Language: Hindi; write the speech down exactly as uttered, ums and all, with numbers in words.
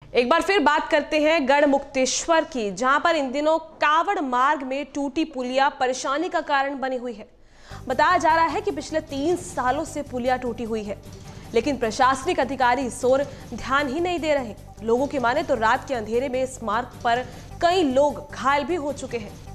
एक बार फिर बात करते हैं गढ़मुक्तेश्वर की, जहां पर इन दिनों कावड़ मार्ग में टूटी पुलिया परेशानी का कारण बनी हुई है। बताया जा रहा है कि पिछले तीन सालों से पुलिया टूटी हुई है, लेकिन प्रशासनिक अधिकारी इस ओर ध्यान ही नहीं दे रहे। लोगों की माने तो रात के अंधेरे में इस मार्ग पर कई लोग घायल भी हो चुके हैं।